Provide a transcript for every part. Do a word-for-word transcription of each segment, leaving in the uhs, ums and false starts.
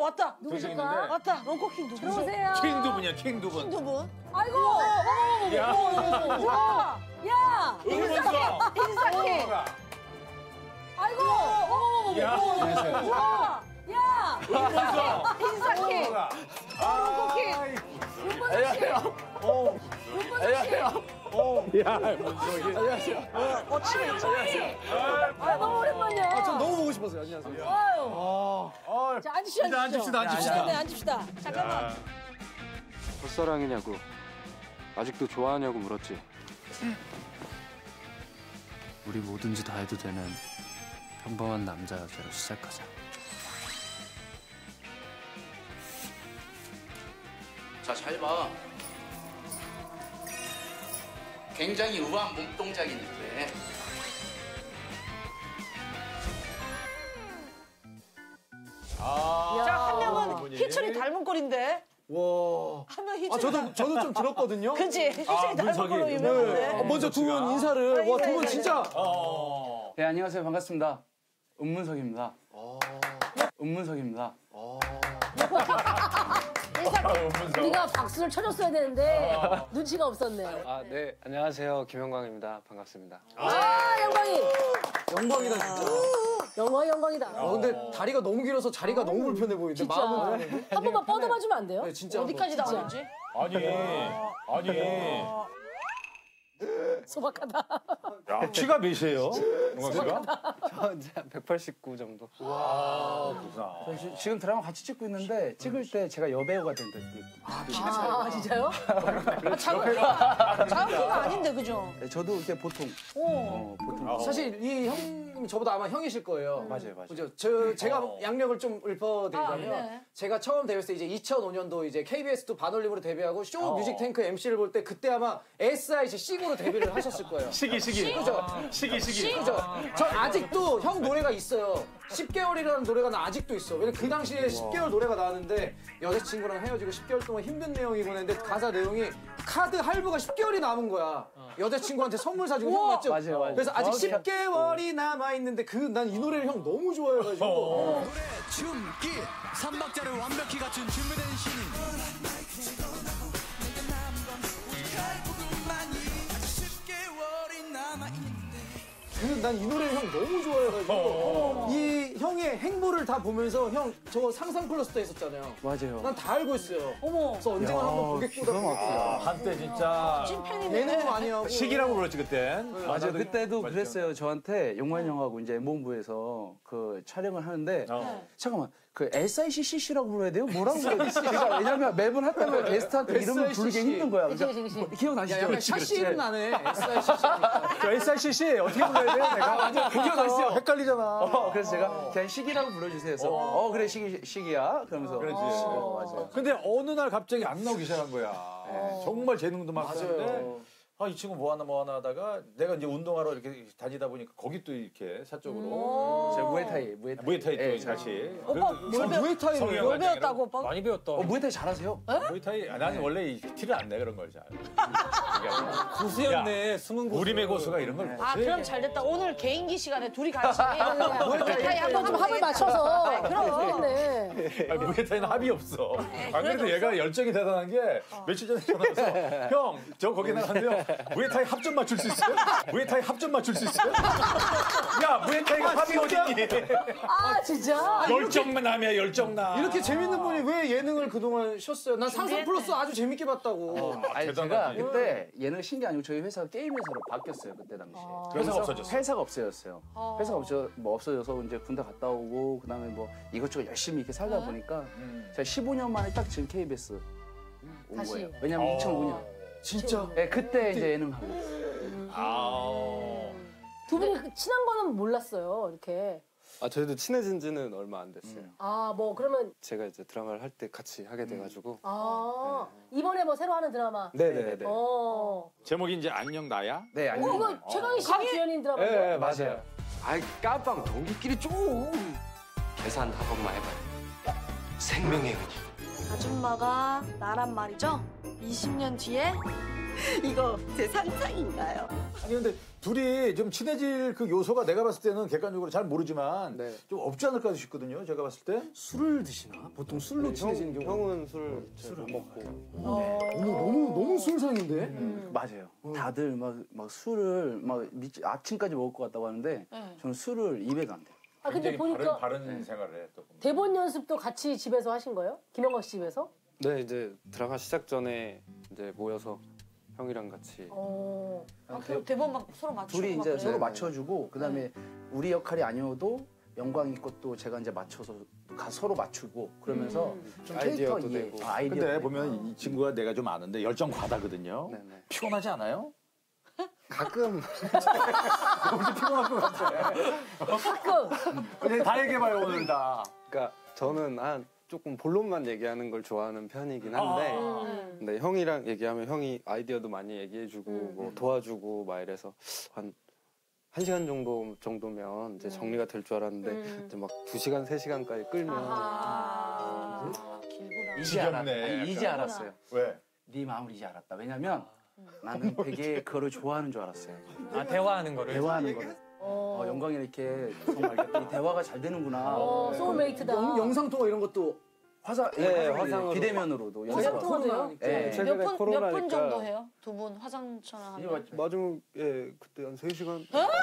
왔다. 누구실까? 왔다. 롱코킹 두분. 들어오세요. 킹 두 분이야, 킹 두 분. 킹 두 분. 아이고. 야. 와. 야. 은문서. 인사키. 아이고. 어머머머. 야. 와. 야. 은문서. 인사키. 롱코킹. 윤문석 씨. 어. 윤문석 씨. 야, 문석이. 안녕하세요. 어, 치매. 아, 너무 오랜만이야. 아, 전 너무 보고 싶었어요. 안녕하세요. 아유. 아, 자, 앉으시죠. 일단 앉읍시다, 앉읍시다. 네, 앉읍시다. 잠깐만. 첫사랑이냐고 아직도 좋아하냐고 물었지. 우리 뭐든지 다 해도 되는 평범한 남자 여자로 시작하자. 자, 잘 봐. 굉장히 우아한 몸동작이 있는데 아. 자, 한 명은 희철이 닮은 꼴인데. 와. 한 명 희철이. 아, 저도, 저도 좀 들었거든요. 그치? 희철이 아, 닮은 문석이. 걸로 네. 유명한데. 아, 먼저 두 분 인사를. 와, 두 분 진짜. 어. 네, 안녕하세요. 반갑습니다. 은문석입니다. 은문석입니다. 인사키. 우리가 박수를 쳐줬어야 되는데 눈치가 없었네요. 아, 네. 안녕하세요. 김영광입니다. 반갑습니다. 아, 영광이. 영광이다, 진짜. 영광이 영광이다. 아, 근데 다리가 너무 길어서 자리가 너무 불편해 보이는데. 진짜. 마음은 다른데? 한 번만 뻗어봐 주면 안 돼요? 네, 진짜. 어디까지 한번. 나오는지? 아니, 아니. 소박하다. 야, 키가 몇이에요? 영광 씨가? 저 이제 백팔십구 정도. 와, 그렇구나. 지- 지금 드라마 같이 찍고 있는데 찍을 때 제가 여배우가 된 느낌. 아, 진짜요? 작은 키가 아닌데, 그죠? 네, 저도 이렇게 보통 오. 어, 보통 사실 이 형님이 저보다 아마 형이실 거예요. 맞아요, 맞아요. 그죠? 저, 제가 어. 양력을 좀 읊어드리자면 아, 네. 제가 처음 데뷔했을 때 이제 이천오 년도 이제 케이비에스 또 반올림으로 데뷔하고 쇼 어. 뮤직 탱크 엠씨를 볼 때 그때 아마 에스아이씨 시구로 데뷔를 하셨을 거예요. 시기, 시기. 그죠? 시기, 시기. 그죠? 전 아직도 형 노래가 있어요. 십 개월이라는 노래가 나 아직도 있어. 왜냐면 그 당시에 십 개월 노래가 나왔는데 여자친구랑 헤어지고 십 개월 동안 힘든 내용이고 했는데 가사 내용이 카드 할부가 십 개월이 남은 거야. 여자친구한테 선물 사주고 형 맞죠? 맞아요, 맞아요. 그래서 아직 정확히 십 개월이 남아있는데 그 난 이 노래를 형 너무 좋아해가지고 어. 춤기 삼박자를 완벽히 갖춘 준비된 신인 난 이 노래를 형 너무 좋아해가지고 이 형의 행보를 다 보면서 형 저 상상 플러스 때 했었잖아요. 맞아요. 난 다 알고 있어요. 어머. 그래서 언젠가 한번 고객보다 아, 한때 진짜 찐팬이네. 예능 많이 하고 시기라고 불렀지, 그땐. 맞아요. 그때도 맞죠. 그랬어요. 저한테 용만 형하고 이제 엠본부에서 그 촬영을 하는데 어. 잠깐만 그 에스아이씨씨씨라고 불러야 돼요? 뭐라고 불러야 돼요? 그러니까 왜냐면 매번 할 때마다 게스트한테 이름을 부르기 힘든 거야. 그래서 그치, 그치, 그치. 기억나시죠? 야, 약간 샤시는 나네. 에스아이씨씨니까. 저 에스아이씨씨 어떻게 불러야 돼요, 내가? 맞아, 기억나시죠? 헷갈리잖아. 어, 그래서 제가 그냥 시기라고 불러주세요. 그래서 어, 그래 시기 시기야. 그러면서 그렇지. 어, 맞아요. 근데 어느 날 갑자기 안 나오기 시작한 거야. 정말 재능도 많았는데 맞아요. 아, 이 친구 뭐 하나 뭐 하나 하다가 내가 이제 운동하러 이렇게 다니다 보니까 거기 또 이렇게 사적으로 제가 무에타이 무에타이 무에타이 또 예, 다시. 오빠 뭘 배웠, 무에타이를 성형 뭘 관장이라고. 배웠다고, 오빠? 많이 배웠다. 어 무에타이 잘하세요? 무에타이 아, 나는 원래 이 티를 안 내 그런 걸 잘. 고수였네. 숨은 고수. 우리의 고수가 이런 걸 아, 못해. 그럼 잘 됐다. 오늘 개인기 시간에 둘이 같이. 무에타이 한번 좀 합을 맞춰서. 그럼. 네. 아니, 무에타이는 합이 없어. 안 그래도 얘가 열정이 대단한 게 며칠 전에 전화 와서 형, 저 거기 나갔는데요. 무에타이 합 좀 맞출 수 있어요? 무에타이 합 좀 맞출 수 있어요? 야, 무에타이가 합이 어딨니? 아, 진짜? 열정남이야, 열정남. 이렇게 재밌는 분이 왜 예능을 그동안 쉬었어요? 난 상상 플러스 아주 재밌게 봤다고. 아니 제가 대단하지. 그때 예능 쉰 게 아니고 저희 회사가 게임 회사로 바뀌었어요 그때 당시에. 회사가 없어졌어. 회사가 없어졌어요. 회사가 없어 뭐 없어져서 이제 군대 갔다 오고 그다음에 뭐 이것저것 열심히 이렇게 살다 보니까 제가 십오 년 만에 딱 지금 케이비에스 온 다시. 거예요. 왜냐면 어. 이천오 년. 진짜. 네, 그때 이제 예능 하고. 아. 두 분이 그 친한 거는 몰랐어요, 이렇게. 아 저희도 친해진 지는 얼마 안 됐어요. 아, 뭐, 그러면, 제가 이제 드라마를 할 때 같이 하게 돼가지고. 아, 이번에 뭐 새로 하는 드라마. 네네네. 어. 제목이 이제 안녕 나야? 네, 어, 아니요. 이거 최강희 씨가 주연인 드라마인데. 네, 네, 맞아요. 아이 깜빵 동기끼리 좀 계산 한 번만 해봐요. 생명의 은이. 아줌마가 나란 말이죠? 이십 년 뒤에 이거 제 상상인가요? 아니 근데 둘이 좀 친해질 그 요소가 내가 봤을 때는 객관적으로 잘 모르지만 네. 좀 없지 않을까 싶거든요. 제가 봤을 때. 술을 드시나? 보통 술로 친해지는 형, 경우. 형은 술 잘 못 먹고. 어. 너무 너무 너무 술상인데. 음. 맞아요. 다들 막, 막 술을 막 미- 아침까지 먹을 것 같다고 하는데 네. 저는 술을 입에 안 돼요. 아 근데 굉장히 보니까 바른, 바른 생활을 해. 또. 대본 연습도 같이 집에서 하신 거예요? 김영광 씨 집에서? 네, 이제 드라마 시작 전에 이제 모여서 형이랑 같이. 어. 아, 그 대본 막 서로 맞추고 둘이 막 이제 그래요? 서로 맞춰주고 그다음에 우리 역할이 아니어도 영광이 것도 제가 이제 맞춰서 가 서로 맞추고 그러면서 좀 캐릭터 아이디어도 이해. 내고. 아, 아이디어 근데 내고. 보면 이 친구가 내가 좀 아는데 열정 과다거든요. 네네. 피곤하지 않아요? 가끔 너무 피곤할 것 같아. 가끔. 근데 다 얘기해봐요 오늘 다. 그러니까 저는 한 조금 본론만 얘기하는 걸 좋아하는 편이긴 한데 음. 근데 형이랑 얘기하면 형이 아이디어도 많이 얘기해주고 음. 뭐 도와주고 막 이래서 한 한 시간 정도 정도면 이제 정리가 될 줄 알았는데 음. 이제 막 두 시간 세 시간까지 끌면 아, 길구나. 이제 알았, 지겹네, 아니, 이제 약간. 알았어요. 왜? 네 마음을 이제 알았다. 왜냐면 나는 되게 그거를 좋아하는 줄 알았어요. 아 대화하는 거를. 대화하는 거를. 어. 어, 영광이 이렇게 정말 이렇게 이 대화가 잘 되는구나. 어, 소울메이트다. 영, 영상 통화 이런 것도 화상, 네, 예, 화상으로. 비대면으로도 화상 연습하고. 통화돼요? 예. 최근에 몇 분, 몇 분 코로나니까 정도 해요? 두 분 화상 전화 이제 하면? 맞- 마지막에 그때 한 세 시간.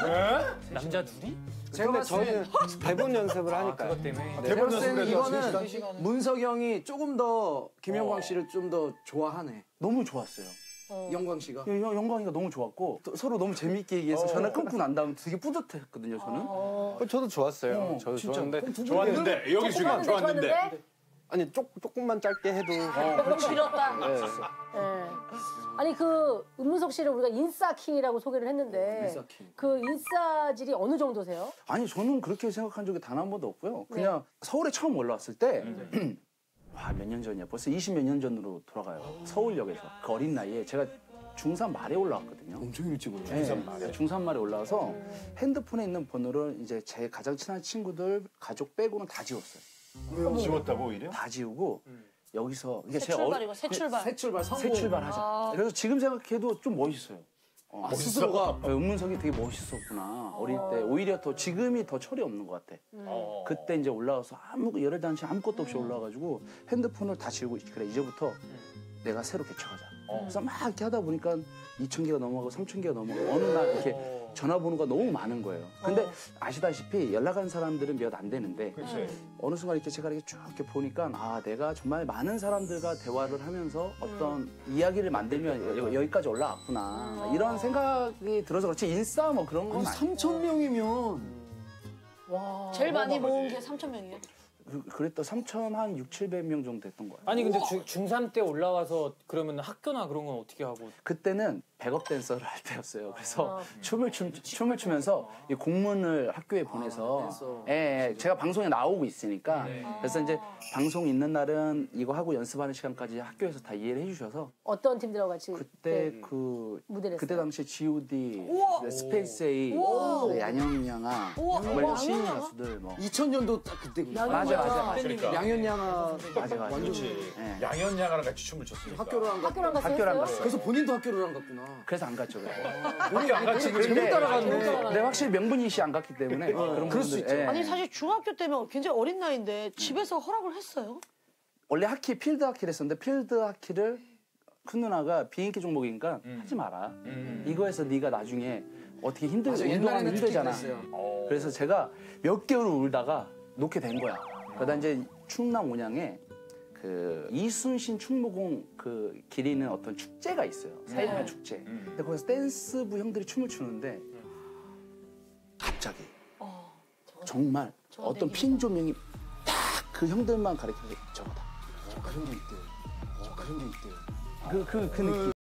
남자 둘이? 제가 근데 봤을 때 저는 대본 연습을 하니까. 그것 때문에. 제가 봤을 때는 연습을 해서 이거는 세 문석이 형이 조금 더 김영광 씨를 좀 더 좋아하네. 너무 좋았어요. 어. 영광 씨가. 영- 영광이가 너무 좋았고 또 서로 너무 재밌게 얘기해서 전화 끊고 난 다음에 되게 뿌듯했거든요, 저는. 어. 어, 저도 좋았어요. 어, 저도 진짜. 좋았는데 좋았는데 여기 중요한 좋았는데? 좋았는데. 아니 조, 조금만 짧게 해도 너무 길었다. 네. 예. 아니 그 은문석 씨를 우리가 인싸킹이라고 소개를 했는데 인싸킹. 그 인싸질이 어느 정도세요? 아니, 저는 그렇게 생각한 적이 단 한 번도 없고요. 그냥 서울에 처음 올라왔을 때, 와, 몇 년 전이야. 벌써 이십몇 년 전으로 돌아가요. 서울역에서. 그 어린 나이에 제가 중삼 말에 올라왔거든요. 엄청 일찍 올라. 중삼 말에. 중삼 말에 올라와서 핸드폰에 있는 번호를 이제 제 가장 친한 친구들, 가족 빼고는 다 지웠어요. 지웠다고 오히려? 다 지우고 여기서 그러니까 새 제가 어- 출발이고 새 출발. 새 출발 성공. 새 출발하자. 아. 그래서 지금 생각해도 좀 멋있어요. 어, 아, 스스로가 어, 은문석이 되게 멋있었구나. 어릴 때 오히려 더 지금이 더 철이 없는 것 같아. 어. 그때 이제 올라와서 아무 열흘 단시 아무것도 없이 올라와가지고 핸드폰을 다 지우고 그래 이제부터 내가 새로 개척하자. 그래서 막 이렇게 하다 보니까 이천 개가 넘어가고 삼천 개가 넘어가고 어느 날 이렇게 전화번호가 너무 많은 거예요. 근데 아시다시피 연락하는 사람들은 몇 안 되는데 그렇지. 어느 순간 이렇게 제가 이렇게 쭉 이렇게 보니까 아 내가 정말 많은 사람들과 대화를 하면서 어떤 이야기를 만들면 여- 여기까지 올라왔구나 이런 생각이 들어서 그렇지 인싸 뭐 그런 건 아니 아니에요. 삼천 명이면 와. 제일 많이 모은 게 삼천 명이에요? 그, 그랬던 삼천 한 육칠백 명 정도 됐던 거예요. 아니 근데 주, 중삼 때 올라와서 그러면 학교나 그런 건 어떻게 하고? 그때는 백업 댄서를 할 때였어요. 그래서 아. 춤을 춤, 춤을 추면서 이 공문을 학교에 보내서 댄서. 예, 예, 제가 방송에 나오고 있으니까 네. 그래서 이제 방송 있는 날은 이거 하고 연습하는 시간까지 학교에서 다 이해를 해주셔서 어떤 팀들하고 같이 그때 네, 그 무대를 그때 했어요? 당시에 지 오 디, 우와. 스페이스 A, 우와. 네, 양현양아, 우와. 정말 우와. 신인 가수들 뭐 이천 년도 딱 그때구나. 맞아 맞아 맞아 그러니까. 양현양아 맞아 맞아. 완전 예. 양현양아랑 같이 춤을 췄으니까. 학교를 안 갔. 학교를 안 갔어요? 학교를 안 했어요? 갔어요. 그래서 본인도 학교를 안 갔구나. 그래서 안 갔죠. 그래서. 학교 안 같이 재밌 근데- 따라갔네. 근데 확실히 명분이 씨 안 갔기 때문에 그런 그럴 수 부분들, 있죠. 예. 아니 사실 중학교 때면 굉장히 어린 나이인데 집에서 허락을 했어요? 원래 하키 필드 하키를 했었는데 필드 하키를 큰 누나가 비인기 종목이니까 하지 마라. 이거에서 네가 나중에 어떻게 힘들 맞아, 운동하면 옛날에는 특히 힘들잖아. 그랬어요. 어. 그래서 제가 몇 개월 울다가 놓게 된 거야. 그러다 이제 충남 온양에 그 이순신 충무공 그 기리는 어떤 축제가 있어요. 사회적 축제. 근데 거기서 댄스부 형들이 춤을 추는데 갑자기 정말 저거 어떤 내기구나. 핀 조명이 딱 그 형들만 가리켜서 저거다. 그런 게 있대. 그런 게 있대. 그, 그, 그 느낌.